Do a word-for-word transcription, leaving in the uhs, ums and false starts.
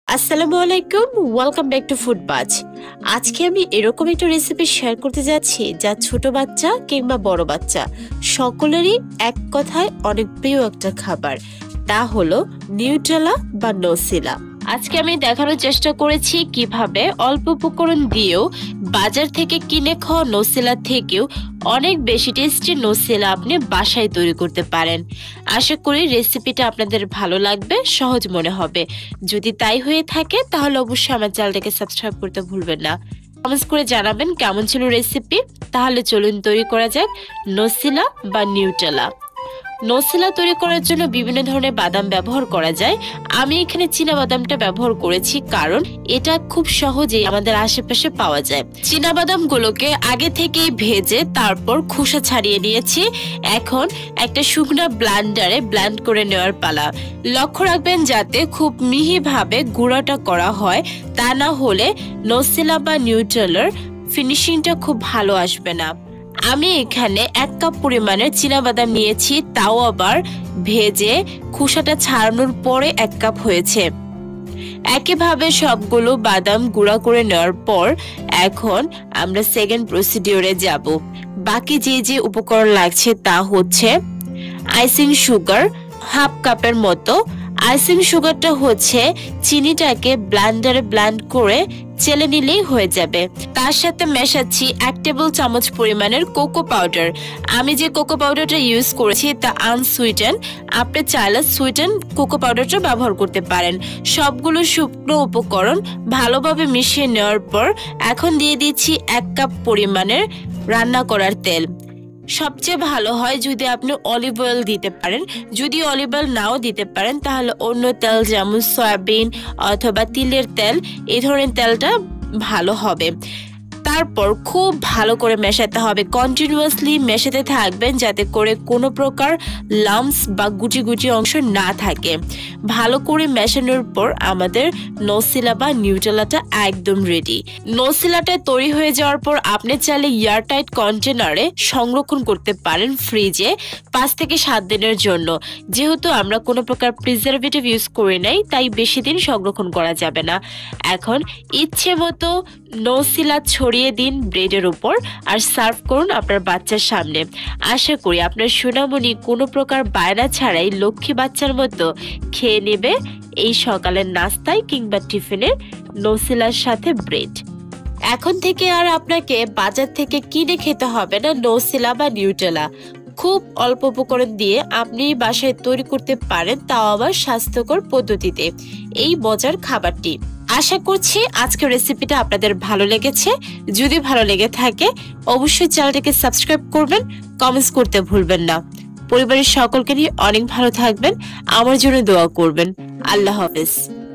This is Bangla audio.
আসসালামু আলাইকুম, ওয়েলকাম ব্যাক টু ফুড বাজ। আজকে আমি এরকম একটা রেসিপি শেয়ার করতে যাচ্ছি যা ছোট বাচ্চা কিংবা বড় বাচ্চা সকলেরই এক কথায় অনেক প্রিয় একটা খাবার। তা হলো নিউট্রেলা বা নসিলা। আজকে আমি দেখানোর চেষ্টা করেছি কিভাবে অল্প উপকরণ দিয়েও বাজার থেকে কিনে খাওয়া নসিলা থেকেও অনেক বেশি টেস্টি নসিলা আপনি বাসায় তৈরি করতে পারেন। আশা করি রেসিপিটা আপনাদের ভালো লাগবে, সহজ মনে হবে। যদি তাই হয়ে থাকে তাহলে অবশ্যই আমার চ্যানেলটাকে সাবস্ক্রাইব করতে ভুলবেন না। কমেন্টস করে জানাবেন কেমন ছিল রেসিপি। তাহলে চলুন তৈরি করা যাক নসিলা বা নিউট্রেলা। নসিলা তৈরি করার জন্য বিভিন্ন ধরনের বাদাম ব্যবহার করা যায়। আমি এখানে চীনা বাদামটা ব্যবহার করেছি কারণ এটা খুব সহজেই আমাদের আশেপাশে পাওয়া যায়। চীনা বাদামগুলোকে আগে থেকেই ভেজে তারপর খোসা ছাড়িয়ে নিয়েছি। এখন একটা শুকনো ব্লেন্ডারে ব্লেন্ড করে নেওয়ার পালা। লক্ষ্য রাখবেন যাতে খুব মিহিভাবে গুঁড়াটা করা হয়, তা না হলে নসিলা বা নিউট্রেলার ফিনিশিংটা খুব ভালো আসবে না। আমি এখানে এক কাপ পরিমাণের চীনাবাদাম নিয়েছি, তাও আবার ভেজে খোসাটা ছাড়ানোর পরে এক কাপ হয়েছে। একইভাবে সবগুলো বাদাম গুঁড়া করে নেওয়ার পর এখন আমরা সেকেন্ড প্রসিডিওরে যাব। বাকি যে যে উপকরণ লাগছে তা হচ্ছে আইসিং সুগার হাফ কাপের মতো। আইসিং সুগারটা হচ্ছে চিনিটাকে ব্লেন্ডারে ব্লেন্ড করে চেলে নিলেই হয়ে যাবে। তার সাথে মেশাচ্ছি এক টেবিল চামচ পরিমাণের কোকো পাউডার। আমি যে কোকো পাউডারটা ইউজ করেছি তা আনসুইটেন। আপনি চাইলে সুইটেন কোকো পাউডারটা ব্যবহার করতে পারেন। সবগুলো শুকনো উপকরণ ভালোভাবে মিশিয়ে নেওয়ার পর এখন দিয়ে দিচ্ছি এক কাপ পরিমাণের রান্না করার তেল। সবচেয়ে ভালো হয় যদি আপনি অলিভ অয়েল দিতে পারেন। যদি অলিভ অয়েল নাও দিতে পারেন তাহলে অন্য তেল যেমন সয়াবিন অথবা তিলের তেল, এই ধরনের তেলটা ভালো হবে। তারপর খুব ভালো করে মেশাতে হবে, কন্টিনিউয়াসলি মেশাতে থাকবেন যাতে করে কোনো প্রকার লাম্পস বা গুটি গুটি অংশ না থাকে। ভালো করে মেশানোর পর আমাদের নসিলা বা নিউট্রেলাটা একদম রেডি। নসিলাটা তৈরি হয়ে যাওয়ার পর আপনি চাইলে এয়ারটাইট কন্টেনারে সংরক্ষণ করতে পারেন ফ্রিজে পাঁচ থেকে সাত দিনের জন্য। যেহেতু আমরা কোনো প্রকার প্রিজারভেটিভ ইউজ করি নাই তাই বেশি দিন সংরক্ষণ করা যাবে না। এখন ইচ্ছে মতো নসিলা ছড়িয়ে দিন ব্রেডের উপর আর সার্ভ করুন আপনার বাচ্চার সামনে। আশা করি আপনার সোনামণি কোনো প্রকার বায়না ছাড়াই লক্ষ্মী বাচ্চার মতো খেয়ে নেবে এই সকালের নাস্তায় কিংবা টিফিনে নসিলার সাথে ব্রেড। এখন থেকে আর আপনাকে বাজার থেকে কিনে খেতে হবে না নসিলা বা নিউট্রেলা। খুব অল্প উপকরণ দিয়ে আপনি বাসায় তৈরি করতে পারেন, তাও আবার স্বাস্থ্যকর পদ্ধতিতে এই মজার খাবারটি। আশা করছি আজকের রেসিপিটা আপনাদের ভালো লেগেছে। যদি ভালো লেগে থাকে অবশ্যই চ্যানেলটাকে সাবস্ক্রাইব করবেন, কমেন্টস করতে ভুলবেন না। পরিবারের সকলকে নিয়ে অনেক ভালো থাকবেন, আমার জন্য দোয়া করবেন। আল্লাহ হাফেজ।